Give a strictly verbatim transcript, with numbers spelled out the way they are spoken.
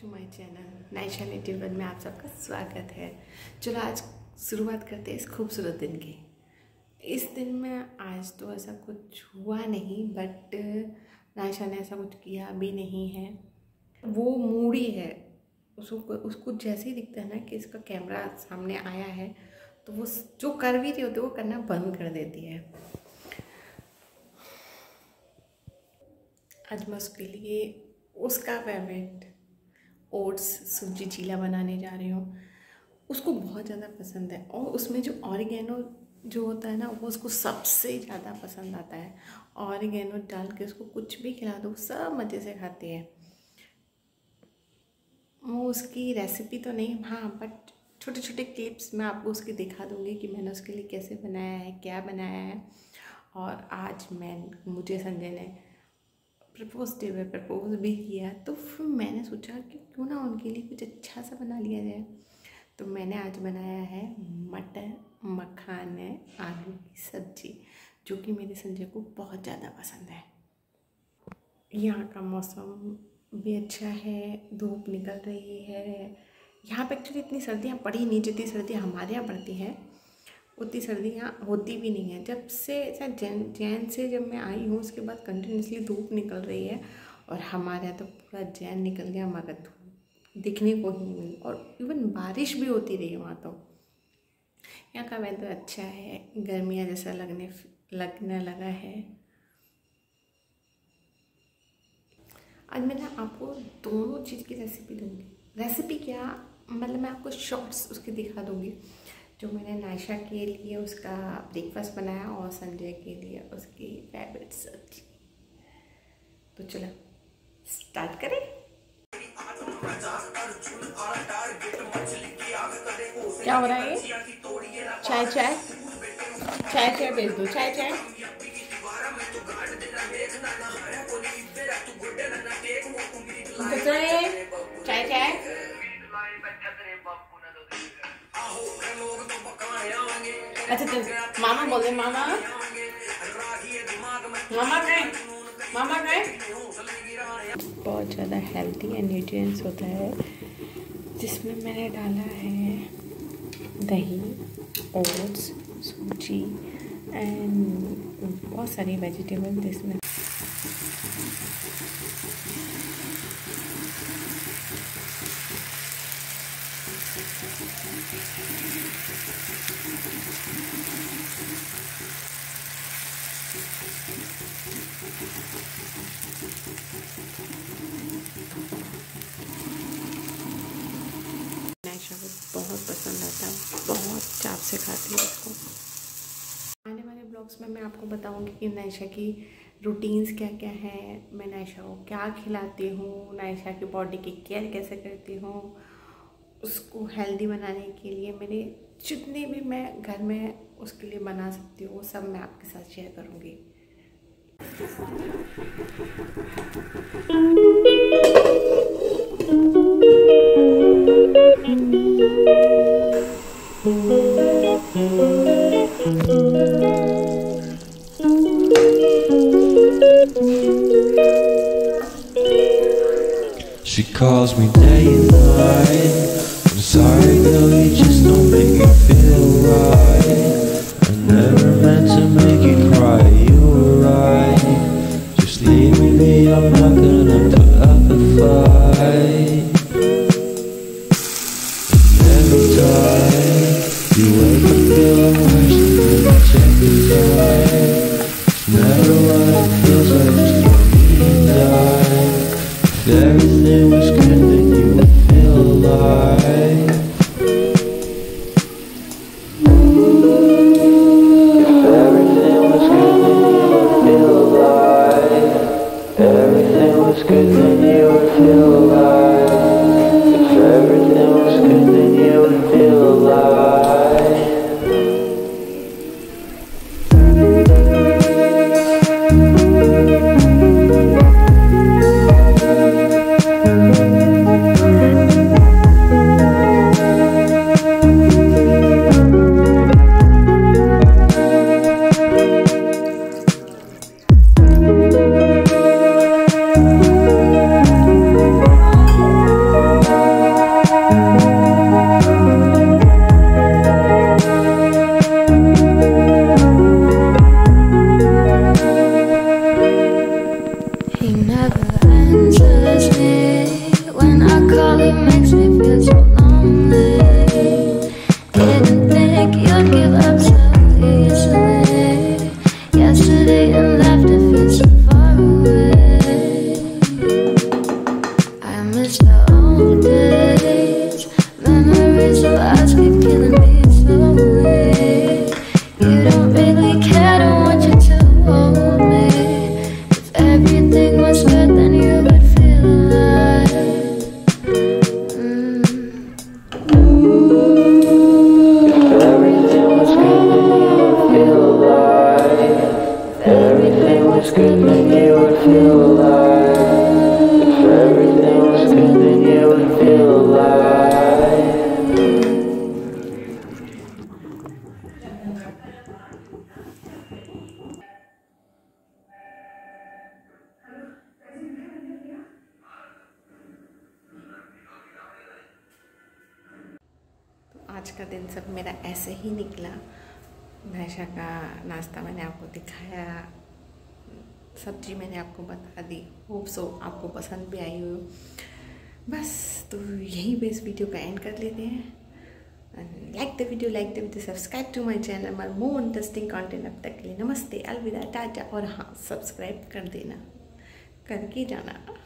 To my channel Naisha native one में आप सबका स्वागत है। चलो आज शुरुआत करते हैं इस खूबसूरत दिन की। इस दिन में आज तो ऐसा कुछ हुआ नहीं, बट नायशा ने ऐसा कुछ किया भी नहीं है। वो मूडी है, उसको उसको जैसे ही दिखता है ना कि इसका कैमरा सामने आया है तो वो जो कर भी रही होती है वो करना बंद कर देती है। आज मैं उसके लिए उसका फेवरेट ओट्स सूजी चीला बनाने जा रही हूँ। उसको बहुत ज़्यादा पसंद है और उसमें जो ऑरिगेनो जो होता है ना वो उसको सबसे ज़्यादा पसंद आता है। ऑरिगेनो डाल के उसको कुछ भी खिला दो सब मज़े से खाती है। वो उसकी रेसिपी तो नहीं, हाँ, बट छोटे छोटे क्लिप्स मैं आपको उसके दिखा दूँगी कि मैंने उसके लिए कैसे बनाया है, क्या बनाया है। और आज मैं मुझे संजय ने प्रपोज डे में प्रपोज भी किया, तो फिर मैंने सोचा कि क्यों ना उनके लिए कुछ अच्छा सा बना लिया जाए। तो मैंने आज बनाया है मटर मखाने आलू की सब्ज़ी, जो कि मेरे संजय को बहुत ज़्यादा पसंद है। यहाँ का मौसम भी अच्छा है, धूप निकल रही है। यहाँ पे एक्चुअली इतनी सर्दियाँ पड़ी नहीं, जितनी सर्दियाँ हमारे यहाँ पड़ती हैं उतनी सर्दी यहाँ होती भी नहीं है। जब से ऐसा जैन जैन से जब मैं आई हूँ उसके बाद कंटिन्यूसली धूप निकल रही है और हमारे यहाँ तो पूरा जैन निकल गया, मगर धूप दिखने को ही नहीं मिली। और इवन बारिश भी होती रही वहाँ। तो यहाँ का वेदर अच्छा है, गर्मियाँ जैसा लगने लगने लगा है। आज मैं ना आपको दोनों चीज़ की रेसिपी दूँगी। रेसिपी क्या, मतलब मैं आपको शॉर्ट्स उसके दिखा दूँगी, जो मैंने नायशा के लिए उसका ब्रेकफास्ट बनाया और संजय के लिए उसकी फेवरेट सब्जी। तो चलो स्टार्ट करें। क्या हो रहा है? चाय चाय चाय चाय भेज दो। चाय चाय चाय चाय अच्छा चल, मामा बोल दे। मामा मामा गए मामा गए बहुत ज़्यादा हेल्दी एंड न्यूट्रिएंट्स होता है, जिसमें मैंने डाला है दही, ओट्स, सूजी एंड बहुत सारी वेजिटेबल्स इसमें। नायशा को बहुत पसंद आता है, बहुत चाव से खाती है उसको। आने वाले ब्लॉग्स में मैं आपको बताऊंगी कि नायशा की रूटीन्स क्या क्या है, मैं नायशा को क्या खिलाती हूँ, नायशा की बॉडी की केयर कैसे करती हूँ, उसको हेल्दी बनाने के लिए मेरे जितने भी मैं घर में उसके लिए बना सकती हूँ वो सब मैं आपके साथ शेयर करूँगी। She calls me day and night. I'm sorry, girl, you just don't make me feel right. I never meant to make you cry, you were right. Just leave me be, I'm not gonna put up a fight. And every time you wake up feeling worse, and then you check the time. It's never what it feels like, just want me to die. If everything was good, then you would feel alive. If everything was good, then you calling makes me feel so lonely. Didn't think you'd give up so easily. Yesterday and laughter feels so far away. I miss the old days. Memories of us keep killing me slowly. You don't really care, don't want you to hold me. If everything was good, then you would feel alive. Mm. If everything was good, then you would feel alive. If everything was good, then you would feel alive. If everything was good, then you would feel alive. आज का दिन सब मेरा ऐसे ही निकला। भैंसा का नाश्ता मैंने आपको दिखाया, सब्जी मैंने आपको बता दी। होप सो आपको पसंद भी आई हो। बस तो यहीं पे इस वीडियो का एंड कर लेते हैं। Like the video like the video subscribe to my channel for more interesting content. अब तक के लिए नमस्ते, अलविदा, टाटा। और हाँ, सब्सक्राइब कर देना, करके जाना।